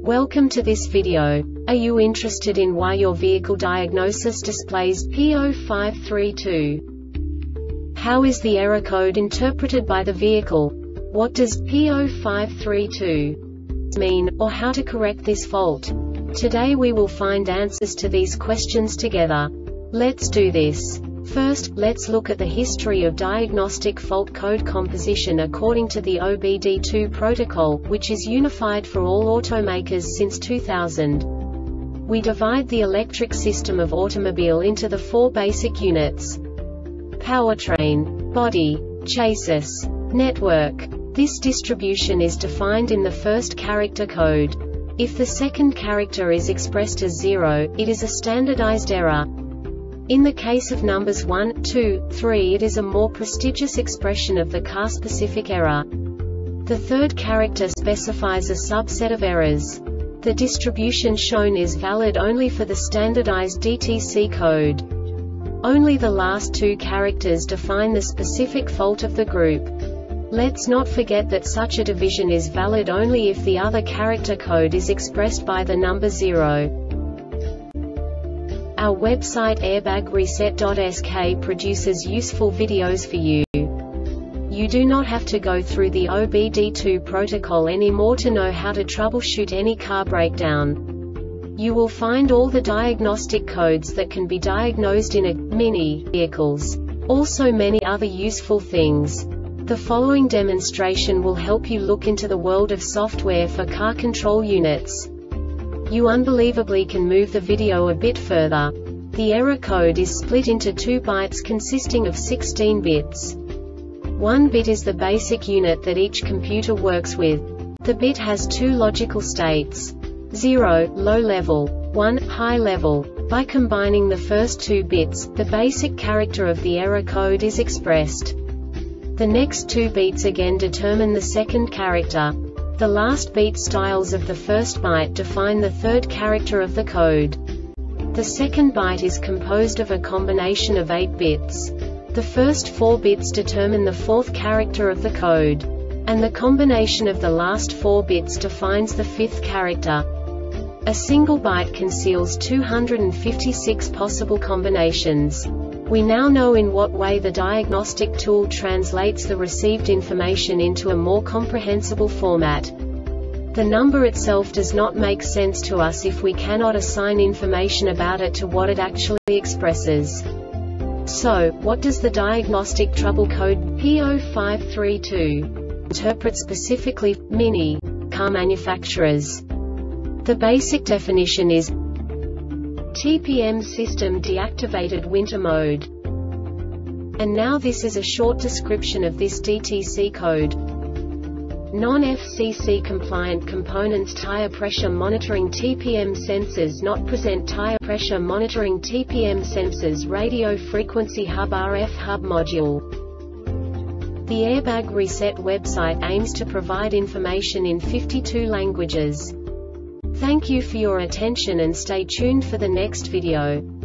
Welcome to this video. Are you interested in why your vehicle diagnosis displays P0532? How is the error code interpreted by the vehicle? What does P0532 mean, or how to correct this fault? Today we will find answers to these questions together. Let's do this. First, let's look at the history of diagnostic fault code composition according to the OBD2 protocol, which is unified for all automakers since 2000. We divide the electric system of automobile into the four basic units: powertrain, body, chassis, network. This distribution is defined in the first character code. If the second character is expressed as 0, it is a standardized error. In the case of numbers 1, 2, 3, it is a more prestigious expression of the car-specific error. The third character specifies a subset of errors. The distribution shown is valid only for the standardized DTC code. Only the last two characters define the specific fault of the group. Let's not forget that such a division is valid only if the other character code is expressed by the number 0. Our website airbagreset.sk produces useful videos for you. You do not have to go through the OBD2 protocol anymore to know how to troubleshoot any car breakdown. You will find all the diagnostic codes that can be diagnosed in a mini vehicles. Also many other useful things. The following demonstration will help you look into the world of software for car control units. You unbelievably can move the video a bit further. The error code is split into 2 bytes consisting of 16 bits. 1 bit is the basic unit that each computer works with. The bit has 2 logical states: 0, low level, 1, high level. By combining the first 2 bits, the basic character of the error code is expressed. The next 2 beats again determine the second character. The last beat styles of the first byte define the third character of the code. The second byte is composed of a combination of 8 bits. The first 4 bits determine the fourth character of the code. And the combination of the last 4 bits defines the fifth character. A single byte conceals 256 possible combinations. We now know in what way the diagnostic tool translates the received information into a more comprehensible format. The number itself does not make sense to us if we cannot assign information about it to what it actually expresses. So, what does the diagnostic trouble code P0532 interpret specifically for mini car manufacturers? The basic definition is TPM system deactivated winter mode. And now this is a short description of this DTC code. Non-FCC compliant components: tire pressure monitoring TPM sensors not present, tire pressure monitoring TPM sensors, radio frequency hub, RF hub module. The Airbag Reset website aims to provide information in 52 languages. Thank you for your attention and stay tuned for the next video.